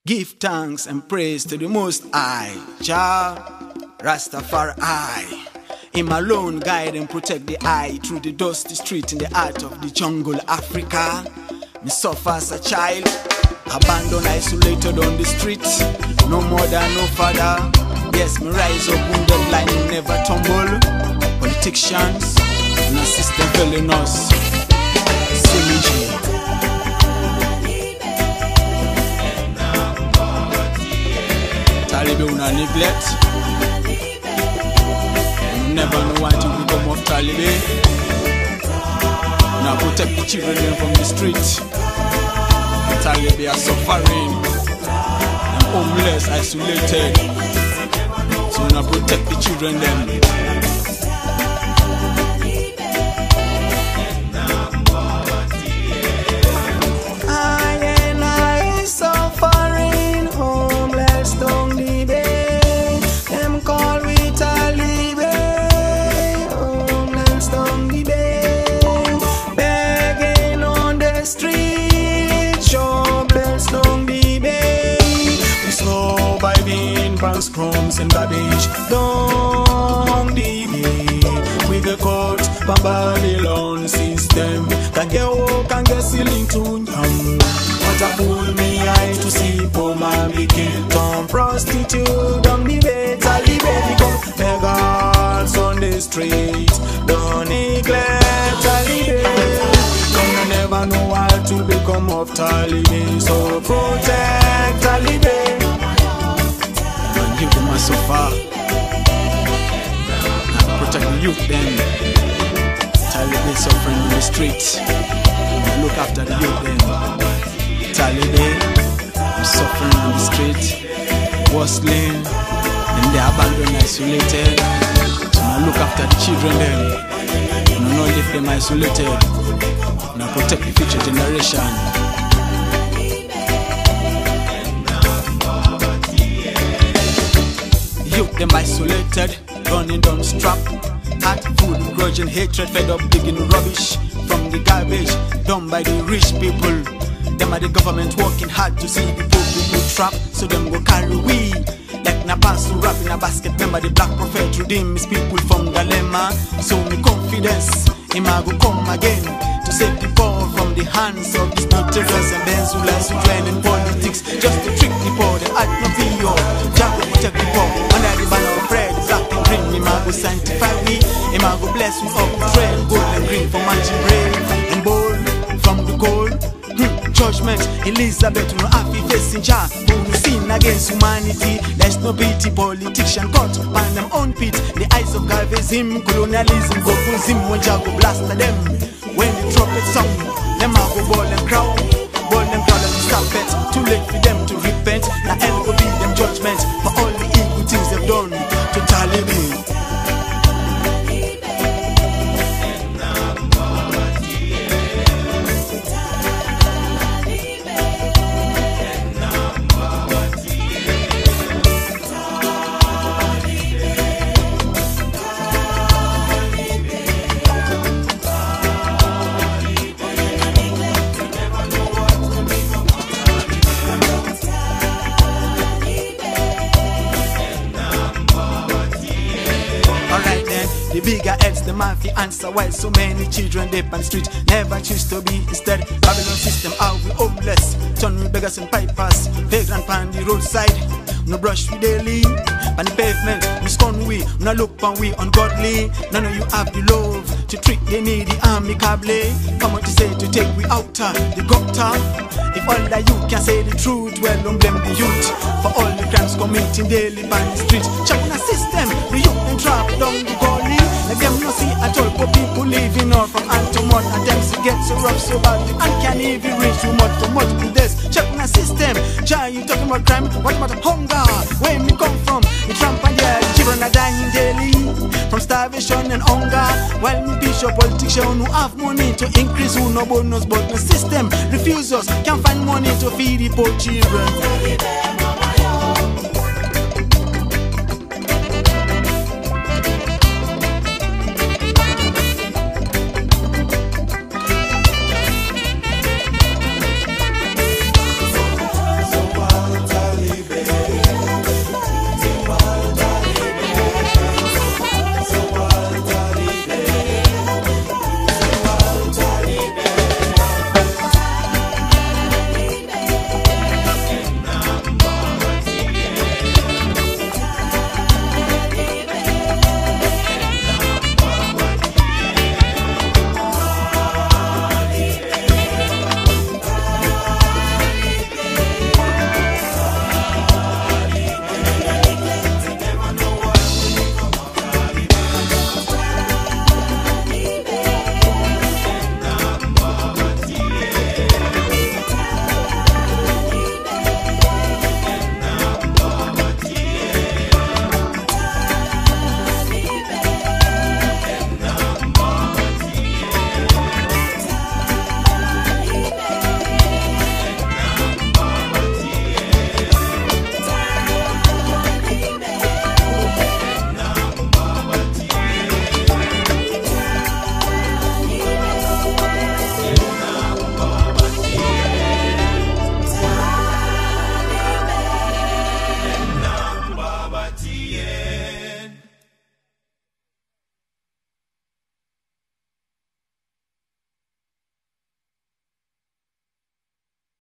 Give thanks and praise to the Most High, Jah Rastafari. Him alone guide and protect the eye through the dusty street in the heart of the jungle, Africa. Me suffer as a child, abandoned, isolated on the street. No mother, no father. Yes, me rise up wounded line and never tumble. Politicians, no system failing us. Talibe una neglect. Never know why to become of Talibe. Now protect the children from the street. Talibe are suffering and homeless, isolated. So now protect the children them. Crumbs and garbage down the way. We get caught by Babylon system. Can get walk and get ceiling to yam. What a pull me eye to see poor man begin. Turn prostitute down the way. Talibe become beggars on the street. Don't neglect Talibe. You never know how to become of Talibe. So protect Talibe. Youth them are so far. Protect the youth then. Talibe suffering in the streets. Look after the youth then. Talibe suffering on the street, hustling, and they are abandoned, isolated. So now look after the children then. No, not leave them isolated. Now protect the future generation. Youth them isolated, running down strap. Hot food, grudge and hatred, fed up digging rubbish from the garbage done by the rich people. Them are the government working hard to see the poor people trap. So them go carry weed like na pass to rap in a basket. Remember the black prophet redeem his people from dilemma. So me confidence, him a go come again to save the poor from the hands of these notorious and benzulas who train in politics just to trick the poor. They act no video, Jah will protect the poor. Under the banner of red, black and green, him a go sanctify we. Him a go bless we up the trail, gold and green for matching brave and bold from the gold. Judgment, Elizabeth no happy facing Jah, who no sin against humanity. There's no pity, politician caught on them own pit. The eyes of Galvanism, colonialism, go him when Jah go blast them. When the trumpet sound, them a go ball and crowd and stop it. Too late for them to repent. Now hell will be them judgment for all the evil things they've done to Talibe. The bigger heads, the man fi answer why so many children deep on the street never choose to be instead. Babylon system how we homeless, turn we beggars and pipers, vagrant on the roadside. No brush we daily, on the pavement, we scorn we, no look on we ungodly. None of you have the love to treat the needy amicably. Come on to say to take we out the gutter. If all that you can say the truth, well don't blame the youth for all the crimes committing daily on the street. Check on the system, the youth and trap down the gully. Like them no see at all, but people living on from hand to mouth. And them to get so rough, so bad, and can't even reach too much for multiple days. Check on the system, Jah, you talking about crime, what about hunger? Where me come from? The tramp and the children are dying daily from starvation and hunger. While me bishop politicians who have money to increase who no bonus, but the system refuse us, can't find money to feed the poor children.